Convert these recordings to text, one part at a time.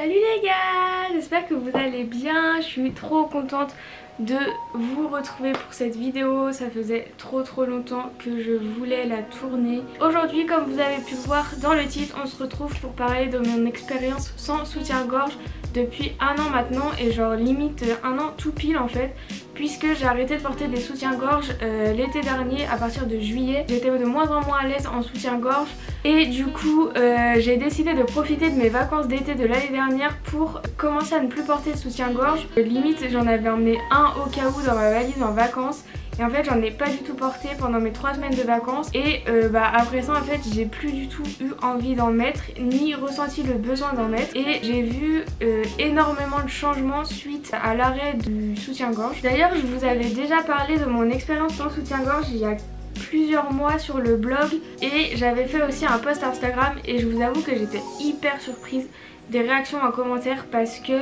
Salut les gars, j'espère que vous allez bien. Je suis trop contente de vous retrouver pour cette vidéo. Ça faisait trop longtemps que je voulais la tourner. Aujourd'hui, comme vous avez pu voir dans le titre, on se retrouve pour parler de mon expérience sans soutien-gorge depuis un an maintenant, et genre limite un an tout pile en fait, puisque j'ai arrêté de porter des soutiens-gorge l'été dernier. À partir de juillet, j'étais de moins en moins à l'aise en soutien-gorge, et du coup j'ai décidé de profiter de mes vacances d'été de l'année dernière pour commencer à ne plus porter de soutien-gorge. Limite j'en avais emmené un au cas où dans ma valise en vacances, et en fait j'en ai pas du tout porté pendant mes 3 semaines de vacances, et après ça en fait j'ai plus du tout eu envie d'en mettre, ni ressenti le besoin d'en mettre, et j'ai vu énormément de changements suite à l'arrêt du soutien-gorge. D'ailleurs je vous avais déjà parlé de mon expérience sans soutien-gorge il y a plusieurs mois sur le blog, et j'avais fait aussi un post Instagram, et je vous avoue que j'étais hyper surprise des réactions en commentaire, parce que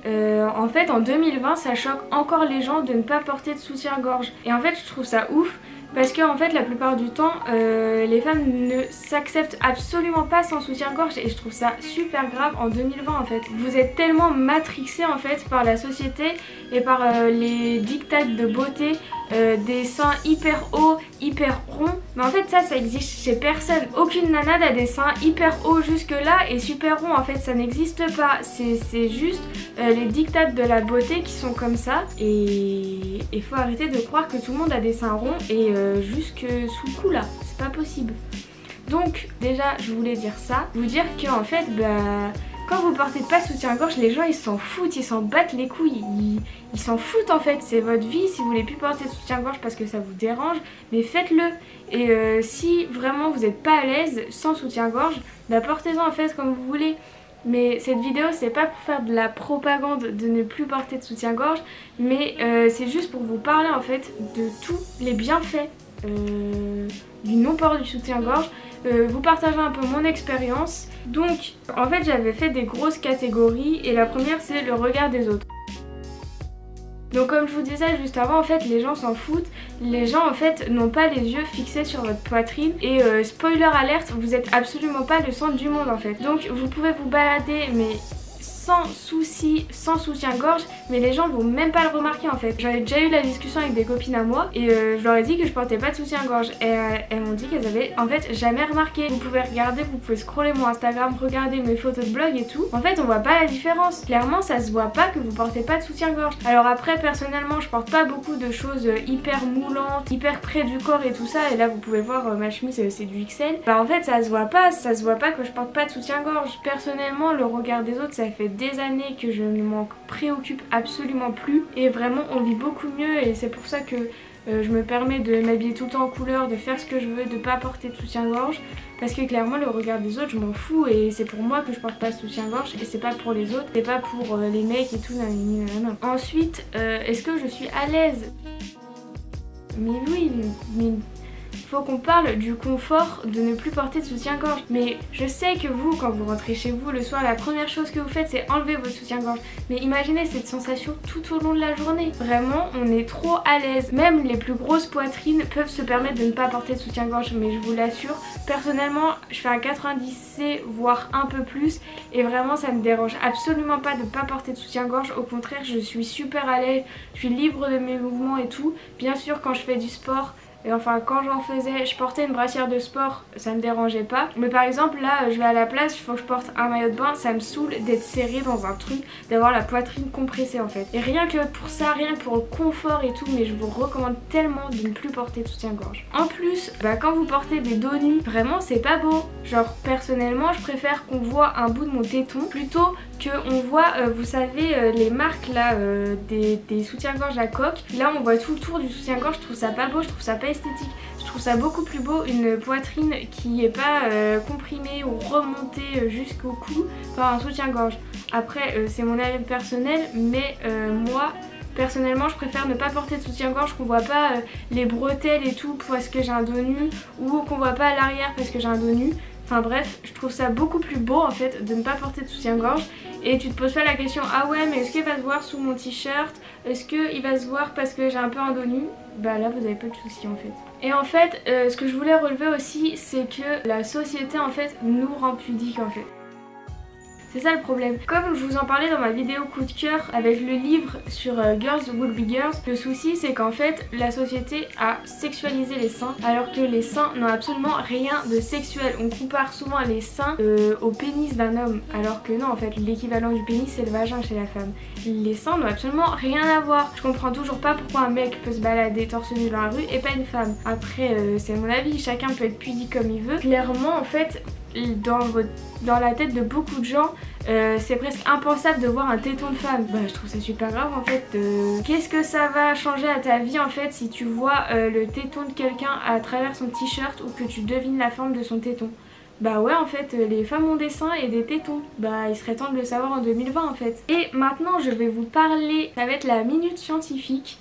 en fait en 2020 ça choque encore les gens de ne pas porter de soutien-gorge, et en fait je trouve ça ouf parce que en fait la plupart du temps les femmes ne s'acceptent absolument pas sans soutien-gorge, et je trouve ça super grave en 2020 en fait. Vous êtes tellement matrixés en fait par la société et par les dictats de beauté, des seins hyper hauts, hyper ronds, mais en fait ça existe chez personne. Aucune nana n'a des seins hyper hauts jusque là et super ronds, en fait ça n'existe pas. C'est juste les dictats de la beauté qui sont comme ça, et il faut arrêter de croire que tout le monde a des seins ronds et jusque sous le cou là, c'est pas possible. Donc déjà je voulais dire ça, vous dire que en fait quand vous portez pas de soutien-gorge, les gens ils s'en foutent, ils s'en battent les couilles, ils s'en foutent en fait, c'est votre vie. Si vous voulez plus porter de soutien-gorge parce que ça vous dérange, mais faites-le. Et si vraiment vous n'êtes pas à l'aise sans soutien-gorge, portez-en en fait comme vous voulez. Mais cette vidéo c'est pas pour faire de la propagande de ne plus porter de soutien-gorge, mais c'est juste pour vous parler en fait de tous les bienfaits du non-port du soutien-gorge, vous partager un peu mon expérience. Donc en fait j'avais fait des grosses catégories, et la première c'est le regard des autres. Donc comme je vous disais juste avant, en fait les gens s'en foutent, les gens en fait n'ont pas les yeux fixés sur votre poitrine, et spoiler alerte, vous êtes absolument pas le centre du monde en fait. Donc vous pouvez vous balader mais sans souci, sans soutien-gorge, mais les gens vont même pas le remarquer en fait. J'avais déjà eu la discussion avec des copines à moi, et je leur ai dit que je portais pas de soutien-gorge, et elles m'ont dit qu'elles avaient en fait jamais remarqué. Vous pouvez regarder, vous pouvez scroller mon Instagram, regarder mes photos de blog et tout. En fait on voit pas la différence, clairement ça se voit pas que vous portez pas de soutien-gorge. Alors après personnellement je porte pas beaucoup de choses hyper moulantes, hyper près du corps et tout ça, et là vous pouvez voir ma chemise c'est du XL. En fait ça se voit pas que je porte pas de soutien-gorge. Personnellement le regard des autres ça fait des années que je ne m'en préoccupe absolument plus, et vraiment on vit beaucoup mieux, et c'est pour ça que je me permets de m'habiller tout le temps en couleur, de faire ce que je veux, de pas porter de soutien-gorge, parce que clairement le regard des autres je m'en fous, et c'est pour moi que je porte pas de soutien-gorge, et c'est pas pour les autres, c'est pas pour les mecs et tout. Non. Ensuite est-ce que je suis à l'aise? Mais oui, mais faut qu'on parle du confort de ne plus porter de soutien-gorge. Mais je sais que vous, quand vous rentrez chez vous le soir, la première chose que vous faites c'est enlever vos soutiens-gorge. Mais imaginez cette sensation tout au long de la journée. Vraiment, on est trop à l'aise. Même les plus grosses poitrines peuvent se permettre de ne pas porter de soutien-gorge, mais je vous l'assure, personnellement, je fais un 90C, voire un peu plus, et vraiment ça me dérange absolument pas de ne pas porter de soutien-gorge. Au contraire, je suis super à l'aise, je suis libre de mes mouvements et tout. Bien sûr, quand je fais du sport, et enfin quand j'en faisais, je portais une brassière de sport, ça me dérangeait pas. Mais par exemple là je vais à la plage, il faut que je porte un maillot de bain, ça me saoule d'être serré dans un truc, d'avoir la poitrine compressée en fait. Et rien que pour ça, rien que pour le confort et tout, mais je vous recommande tellement de ne plus porter de soutien-gorge. En plus, quand vous portez des dos nus, vraiment c'est pas beau. Genre personnellement je préfère qu'on voit un bout de mon téton plutôt qu'on voit, vous savez, les marques là des soutiens-gorge à coque. Là on voit tout le tour du soutien-gorge, je trouve ça pas beau, je trouve ça pas esthétique. Je trouve ça beaucoup plus beau une poitrine qui est pas comprimée ou remontée jusqu'au cou par un soutien-gorge. Après c'est mon avis personnel, mais moi personnellement je préfère ne pas porter de soutien-gorge, qu'on voit pas les bretelles et tout parce que j'ai un dos nu, ou qu'on voit pas à l'arrière parce que j'ai un dos nu. Enfin bref, je trouve ça beaucoup plus beau en fait de ne pas porter de soutien-gorge, et tu te poses pas la question ah ouais mais est-ce qu'il va se voir sous mon t-shirt, est-ce qu'il va se voir parce que j'ai un peu un dos nu. Bah là vous avez pas de soucis en fait. Et en fait ce que je voulais relever aussi, c'est que la société en fait nous rend pudiques en fait. C'est ça le problème. Comme je vous en parlais dans ma vidéo coup de cœur avec le livre sur Girls Will Be Girls, le souci c'est qu'en fait la société a sexualisé les seins alors que les seins n'ont absolument rien de sexuel. On compare souvent les seins au pénis d'un homme alors que non, en fait l'équivalent du pénis c'est le vagin chez la femme. Les seins n'ont absolument rien à voir. Je comprends toujours pas pourquoi un mec peut se balader torse nu dans la rue et pas une femme. Après c'est mon avis, chacun peut être pudique comme il veut. Clairement en fait dans la tête de beaucoup de gens c'est presque impensable de voir un téton de femme. Bah je trouve ça super grave en fait. Qu'est-ce que ça va changer à ta vie en fait si tu vois le téton de quelqu'un à travers son t-shirt ou que tu devines la forme de son téton? Bah ouais en fait les femmes ont des seins et des tétons. Bah il serait temps de le savoir en 2020 en fait. Et maintenant je vais vous parler, ça va être la minute scientifique.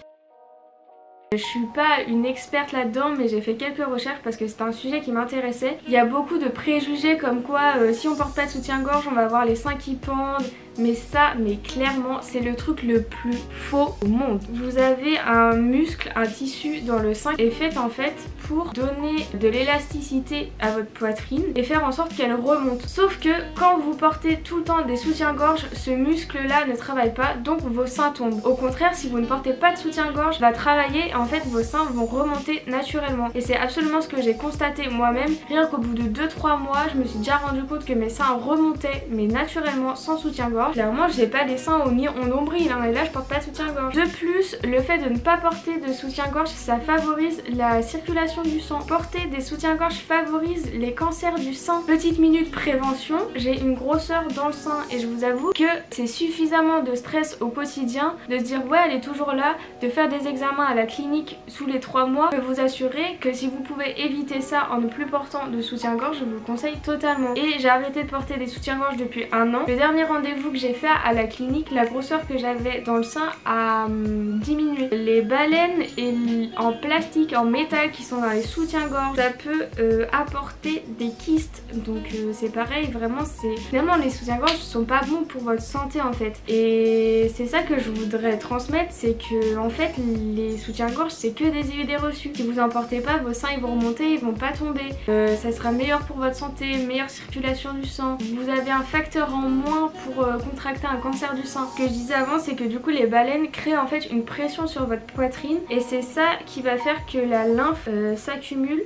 Je suis pas une experte là-dedans mais j'ai fait quelques recherches parce que c'était un sujet qui m'intéressait. Il y a beaucoup de préjugés comme quoi si on porte pas de soutien-gorge on va avoir les seins qui pendent. Mais ça, mais clairement, c'est le truc le plus faux au monde. Vous avez un muscle, un tissu dans le sein qui est fait en fait pour donner de l'élasticité à votre poitrine et faire en sorte qu'elle remonte. Sauf que quand vous portez tout le temps des soutiens-gorge, ce muscle-là ne travaille pas, donc vos seins tombent. Au contraire, si vous ne portez pas de soutien-gorge, va travailler et en fait vos seins vont remonter naturellement. Et c'est absolument ce que j'ai constaté moi-même. Rien qu'au bout de 2-3 mois, je me suis déjà rendu compte que mes seins remontaient, mais naturellement sans soutien-gorge. Clairement j'ai pas les seins au nombril hein, et là je porte pas de soutien-gorge. De plus, le fait de ne pas porter de soutien-gorge ça favorise la circulation du sang. Porter des soutiens-gorge favorise les cancers du sein. Petite minute prévention, j'ai une grosseur dans le sein et je vous avoue que c'est suffisamment de stress au quotidien de se dire ouais elle est toujours là, de faire des examens à la clinique tous les 3 mois. Je peux vous assurer que si vous pouvez éviter ça en ne plus portant de soutien-gorge, je vous le conseille totalement. Et j'ai arrêté de porter des soutiens-gorge depuis 1 an. Le dernier rendez-vous que j'ai fait à la clinique, la grosseur que j'avais dans le sein a diminué. Les baleines en plastique, en métal qui sont dans les soutiens-gorge, ça peut apporter des kystes. Donc c'est pareil, vraiment finalement les soutiens-gorge sont pas bons pour votre santé en fait. Et c'est ça que je voudrais transmettre, c'est que en fait les soutiens-gorge c'est que des idées reçues. Si vous en portez pas, vos seins ils vont remonter, ils vont pas tomber. Ça sera meilleur pour votre santé, meilleure circulation du sang. Vous avez un facteur en moins pour contracter un cancer du sein. Ce que je disais avant c'est que du coup les baleines créent en fait une pression sur votre poitrine et c'est ça qui va faire que la lymphe s'accumule.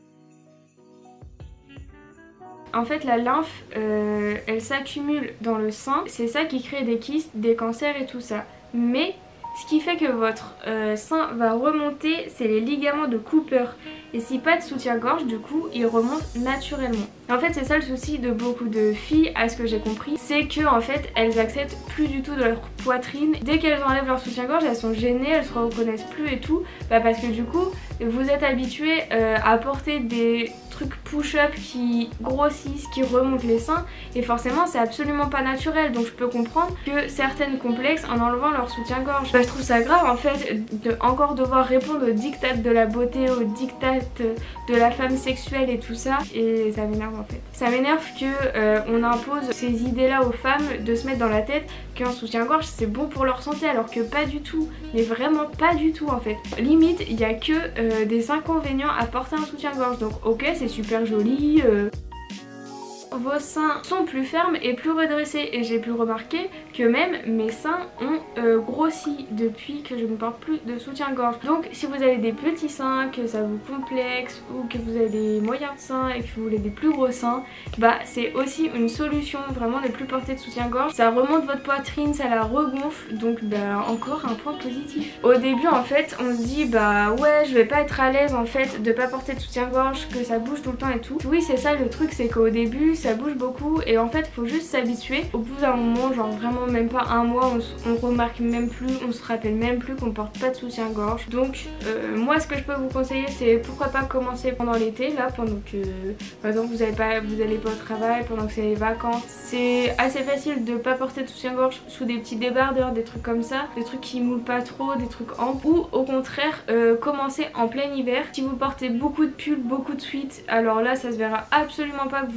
En fait la lymphe elle s'accumule dans le sein, c'est ça qui crée des kystes, des cancers et tout ça. Mais ce qui fait que votre sein va remonter, c'est les ligaments de Cooper. Et si pas de soutien-gorge, du coup, il remonte naturellement. En fait, c'est ça le souci de beaucoup de filles, à ce que j'ai compris, c'est que en fait, elles acceptent plus du tout de leur poitrine. Dès qu'elles enlèvent leur soutien-gorge, elles sont gênées, elles se reconnaissent plus et tout. Bah parce que du coup, vous êtes habitué à porter des trucs push-up qui grossissent, qui remontent les seins. Et forcément, c'est absolument pas naturel. Donc je peux comprendre que certaines complexes en enlevant leur soutien-gorge. Bah je trouve ça grave en fait de encore devoir répondre aux dictats de la beauté, aux dictats de la femme sexuelle et tout ça. Et ça m'énerve en fait. Ça m'énerve que on impose ces idées là aux femmes de se mettre dans la tête qu'un soutien-gorge c'est bon pour leur santé alors que pas du tout. Mais vraiment pas du tout en fait. Limite il y a que des inconvénients à porter un soutien-gorge. Donc ok c'est super joli. Vos seins sont plus fermes et plus redressés et j'ai pu remarquer que même mes seins ont grossi depuis que je ne porte plus de soutien-gorge. Donc si vous avez des petits seins, que ça vous complexe ou que vous avez des moyens de seins et que vous voulez des plus gros seins, bah c'est aussi une solution vraiment de plus porter de soutien-gorge. Ça remonte votre poitrine, ça la regonfle, donc bah encore un point positif. Au début en fait on se dit bah ouais je vais pas être à l'aise en fait de pas porter de soutien-gorge, que ça bouge tout le temps et tout. Oui c'est ça le truc, c'est qu'au début ça bouge beaucoup et en fait faut juste s'habituer. Au bout d'un moment, genre vraiment même pas un mois, on remarque même plus, on se rappelle même plus qu'on porte pas de soutien-gorge. Donc moi ce que je peux vous conseiller c'est pourquoi pas commencer pendant l'été, là pendant que par exemple vous allez pas au travail, pendant que c'est les vacances. C'est assez facile de pas porter de soutien-gorge sous des petits débardeurs, des trucs comme ça, des trucs qui moulent pas trop, des trucs amples, ou au contraire commencer en plein hiver. Si vous portez beaucoup de pulls, beaucoup de sweats, alors là ça se verra absolument pas que vous portez pas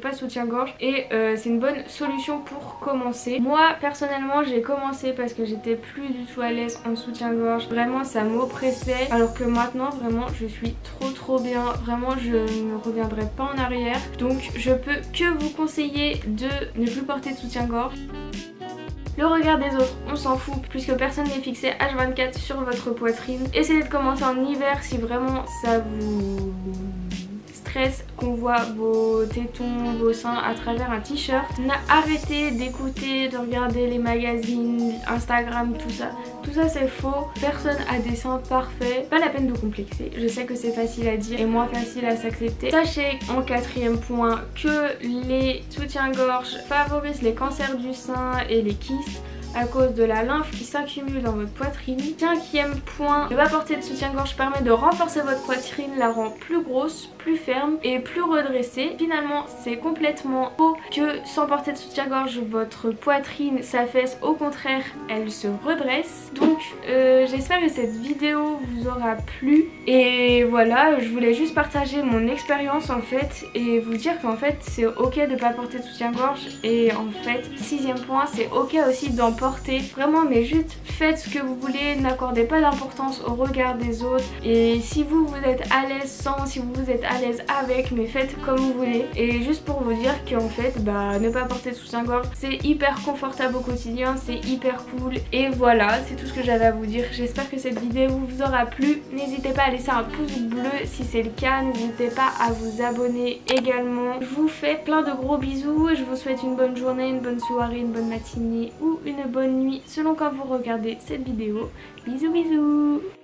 pas soutien-gorge et c'est une bonne solution pour commencer. Moi personnellement j'ai commencé parce que j'étais plus du tout à l'aise en soutien-gorge, vraiment ça m'oppressait, alors que maintenant vraiment je suis trop bien, vraiment je ne reviendrai pas en arrière, donc je peux que vous conseiller de ne plus porter de soutien-gorge. Le regard des autres, on s'en fout puisque personne n'est fixé H24 sur votre poitrine. Essayez de commencer en hiver si vraiment ça vous stresse qu'on voit vos tétons, vos seins à travers un t-shirt. Arrêtez d'écouter, de regarder les magazines, Instagram, tout ça. Tout ça c'est faux, personne a des seins parfaits, pas la peine de complexer. Je sais que c'est facile à dire et moins facile à s'accepter. Sachez en 4e point que les soutiens-gorge favorisent les cancers du sein et les kystes à cause de la lymphe qui s'accumule dans votre poitrine. 5e point, ne pas porter de soutien-gorge permet de renforcer votre poitrine, la rend plus grosse, plus ferme et plus redressée. Finalement c'est complètement faux que sans porter de soutien-gorge votre poitrine s'affaisse, au contraire elle se redresse. Donc j'espère que cette vidéo vous aura plu et voilà, je voulais juste partager mon expérience en fait et vous dire qu'en fait c'est ok de pas porter de soutien-gorge et en fait 6e point, c'est ok aussi d'en porter vraiment, mais juste faites ce que vous voulez, n'accordez pas d'importance au regard des autres et si vous êtes à l'aise sans, si vous êtes à l'aise avec, mais faites comme vous voulez. Et juste pour vous dire qu'en fait ne pas porter de soutien-gorge c'est hyper confortable au quotidien, c'est hyper cool et voilà, c'est tout ce que j'avais à vous dire. J'espère que cette vidéo vous aura plu, n'hésitez pas à laisser un pouce bleu si c'est le cas, n'hésitez pas à vous abonner également. Je vous fais plein de gros bisous et je vous souhaite une bonne journée, une bonne soirée, une bonne matinée ou une bonne nuit selon quand vous regardez cette vidéo. Bisous bisous.